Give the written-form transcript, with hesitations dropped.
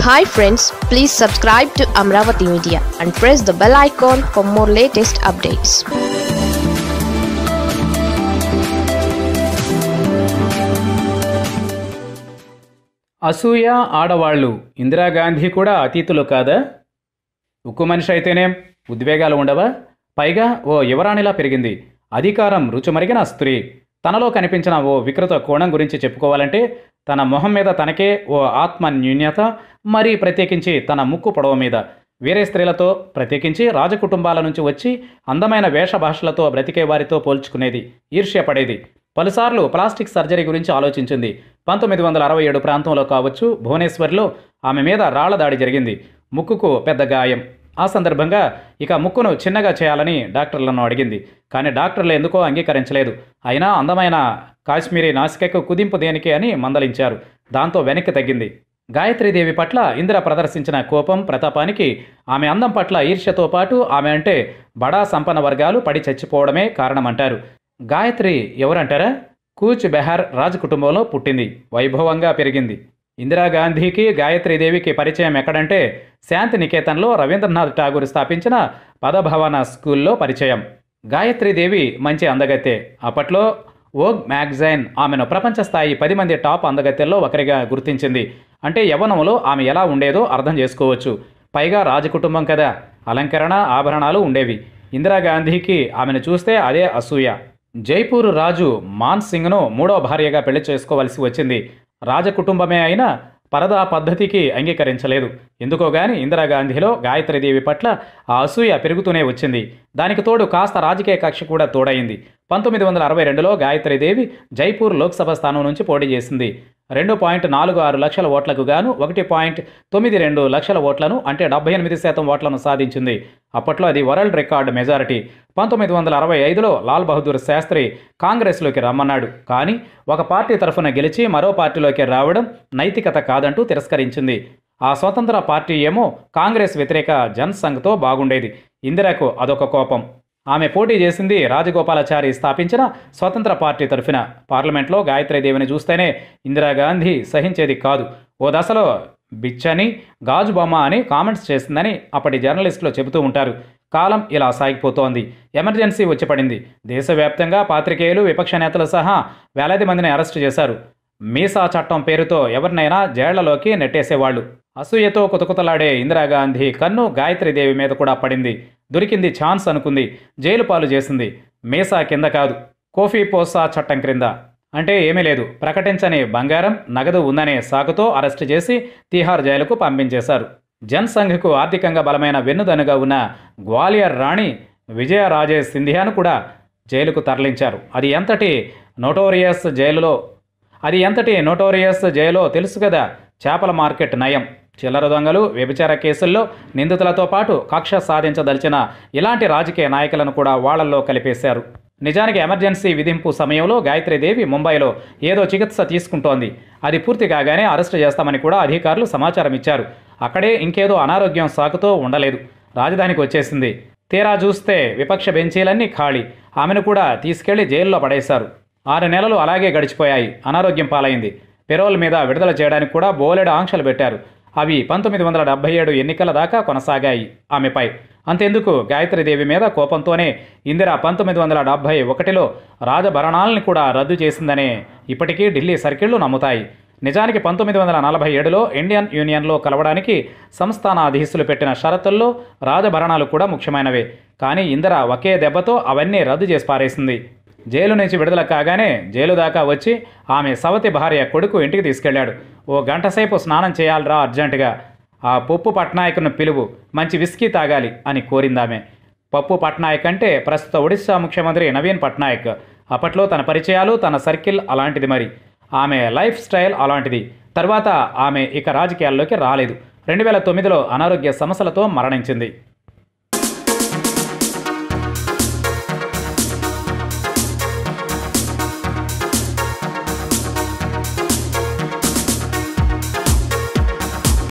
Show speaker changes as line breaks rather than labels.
Hi friends, please subscribe to Amaravathi Media and press the bell icon for more latest updates.
అసూయ ఆడవాళ్ళు ఇందిరా గాంధీ కూడా అతీతులు కాదా? ఉక్కు మనిషి అయితేనేం ఉద్వేగాలు ఉండవా? పైగా ఓ యువరాణిలా పెరిగింది. అధికారం రుచుమరిగిన స్త్రీ. తనలో కనిపించిన ఓ వికృత కోణం గురించి చెప్పుకోవాలంటే తన మొహం మీద తనకే ఓ ఆత్మ న్యూన్యత, మరీ ప్రత్యేకించి తన ముక్కు పొడవు మీద. వేరే స్త్రీలతో, ప్రత్యేకించి రాజకుటుంబాల నుంచి వచ్చి అందమైన వేషభాషలతో బ్రతికే వారితో పోల్చుకునేది, ఈర్ష్యపడేది. పలుసార్లు ప్లాస్టిక్ సర్జరీ గురించి ఆలోచించింది. 1967 ప్రాంతంలో కావచ్చు, భువనేశ్వర్లో ఆమె మీద రాళ్ల దాడి జరిగింది. ముక్కుకు పెద్ద గాయం. ఆ సందర్భంగా ఇక ముక్కును చిన్నగా చేయాలని డాక్టర్లను అడిగింది. కానీ డాక్టర్లు ఎందుకో అంగీకరించలేదు. అయినా అందమైన కాశ్మీరీ నాసికకు కుదింపు దేనికి అని మందలించారు. దాంతో వెనక్కి తగ్గింది. గాయత్రీదేవి పట్ల ఇందిర ప్రదర్శించిన కోపం, ప్రతాపానికి ఆమె అందం పట్ల ఈర్ష్యతో పాటు ఆమె అంటే బడా సంపన్న వర్గాలు పడి చచ్చిపోవడమే కారణమంటారు. గాయత్రి ఎవరంటారా? కూచ్ బెహార్ రాజకుటుంబంలో పుట్టింది, వైభవంగా పెరిగింది. ఇందిరాగాంధీకి గాయత్రీదేవికి పరిచయం ఎక్కడంటే శాంతి నికేతన్లో రవీంద్రనాథ్ ఠాగూర్ స్థాపించిన పదభవన స్కూల్లో పరిచయం. గాయత్రీదేవి మంచి అందగత్తె. అప్పట్లో వోగ్ మ్యాగజైన్ ఆమెను ప్రపంచ స్థాయి 10 మంది టాప్ అందగత్తెల్లో ఒకరిగా గుర్తించింది. అంటే యవ్వనంలో ఆమె ఎలా ఉండేదో అర్థం చేసుకోవచ్చు. పైగా రాజకుటుంబం కదా, అలంకరణ, ఆభరణాలు ఉండేవి. ఇందిరాగాంధీకి ఆమెను చూస్తే అదే అసూయ. జైపూర్ రాజు మాన్ సింగ్ను 3వ భార్యగా పెళ్లి చేసుకోవలసి వచ్చింది. రాజకుటుంబమే అయినా పరదా పద్ధతికి అంగీకరించలేదు. ఎందుకో గాని ఇందిరాగాంధీలో గాయత్రీదేవి పట్ల ఆ అసూయ పెరుగుతూనే వచ్చింది. దానికి తోడు కాస్త రాజకీయ కక్ష కూడా తోడైంది. 1962లో గాయత్రీదేవి జైపూర్ లోక్సభ స్థానం నుంచి పోటీ చేసింది. 2.46 లక్షల ఓట్లకు గాను 1.92 లక్షల ఓట్లను, అంటే 78% ఓట్లను సాధించింది. అప్పట్లో అది వరల్డ్ రికార్డ్ మెజారిటీ. 1965లో లాల్ బహదూర్ శాస్త్రి కాంగ్రెస్లోకి రమ్మన్నాడు. కానీ ఒక పార్టీ తరఫున గెలిచి మరో పార్టీలోకి రావడం నైతికత కాదంటూ తిరస్కరించింది. ఆ స్వతంత్ర పార్టీ ఏమో కాంగ్రెస్ వ్యతిరేక జన్ సంఘ్తో బాగుండేది. ఇందిరకు అదొక కోపం. ఆమె పోటీ చేసింది రాజగోపాలాచారి స్థాపించిన స్వతంత్ర పార్టీ తరఫున. పార్లమెంట్లో గాయత్రీదేవిని చూస్తేనే ఇందిరాగాంధీ సహించేది కాదు. ఓ దశలో బిచ్చని, గాజు బొమ్మ అని కామెంట్స్ చేసిందని అప్పటి జర్నలిస్టులు చెబుతూ ఉంటారు. కాలం ఇలా సాగిపోతోంది. ఎమర్జెన్సీ వచ్చి పడింది. దేశవ్యాప్తంగా పాత్రికేయులు, విపక్ష నేతలు సహా వేలాది మందిని అరెస్టు చేశారు. మీసా చట్టం పేరుతో ఎవరినైనా జైళ్లలోకి నెట్టేసేవాళ్లు. అసూయతో కుతకుతలాడే ఇందిరాగాంధీ కన్ను గాయత్రీదేవి మీద కూడా పడింది. దొరికింది ఛాన్స్ అనుకుంది. జైలు పాలు చేసింది. మీసా కింద కాదు, కోఫీ పోసా చట్టం క్రింద. అంటే ఏమీ లేదు, ప్రకటించని బంగారం, నగదు ఉందనే సాకుతో అరెస్టు చేసి తీహార్ జైలుకు పంపించేశారు. జన్ సంఘ్కు ఆర్థికంగా బలమైన వెన్నుదన్నుగా ఉన్న గ్వాలియర్ రాణి విజయరాజే సింధియాను కూడా జైలుకు తరలించారు. అది ఎంతటి నోటోరియస్ జైలో తెలుసు కదా. చేపల మార్కెట్ నయం. చిల్లర దొంగలు, వ్యభిచార కేసుల్లో నిందితులతో పాటు కక్ష సాధించదలిచిన ఇలాంటి రాజకీయ నాయకులను కూడా వాళ్లల్లో కలిపేశారు. నిజానికి ఎమర్జెన్సీ విధింపు సమయంలో గాయత్రీదేవి ముంబైలో ఏదో చికిత్స తీసుకుంటోంది. అది పూర్తి కాగానే అరెస్టు చేస్తామని కూడా అధికారులు సమాచారం ఇచ్చారు. అక్కడే ఇంకేదో అనారోగ్యం సాకుతో ఉండలేదు, రాజధానికి వచ్చేసింది. తీరా చూస్తే విపక్ష బెంచీలన్నీ ఖాళీ. ఆమెను కూడా తీసుకెళ్లి జైల్లో పడేశారు. 6 నెలలు అలాగే గడిచిపోయాయి. అనారోగ్యం పాలైంది. పెరోల్ మీద విడుదల చేయడానికి కూడా బోలెడు ఆంక్షలు పెట్టారు. అవి 1977 ఎన్నికల దాకా కొనసాగాయి ఆమెపై. అంతెందుకు, గాయత్రీదేవి మీద కోపంతోనే ఇందిర 1971లో రాజభరణాలని కూడా రద్దు చేసిందనే ఇప్పటికీ ఢిల్లీ సర్కిళ్లు నమ్ముతాయి. నిజానికి 1947లో ఇండియన్ యూనియన్లో కలవడానికి సంస్థానాధీశులు పెట్టిన షరతుల్లో రాజభరణాలు కూడా ముఖ్యమైనవే. కానీ ఇందిర ఒకే దెబ్బతో అవన్నీ రద్దు చేసి పారేసింది. జైలు నుంచి విడుదల కాగానే జైలు దాకా వచ్చి ఆమె సవతి భార్య కొడుకు ఇంటికి తీసుకెళ్లాడు. ఓ గంట సేపు స్నానం చేయాలిరా అర్జెంటుగా. ఆ పప్పు పట్నాయక్ను పిలువు, మంచి విస్కీ తాగాలి అని కోరిందామె. పప్పు పట్నాయక్ అంటే ప్రస్తుత ఒడిశా ముఖ్యమంత్రి నవీన్ పట్నాయక్. అప్పట్లో తన పరిచయాలు, తన సర్కిల్ అలాంటిది. మరి ఆమె లైఫ్ స్టైల్ అలాంటిది. తర్వాత ఆమె ఇక రాజకీయాల్లోకి రాలేదు. 2009లో అనారోగ్య సమస్యలతో మరణించింది.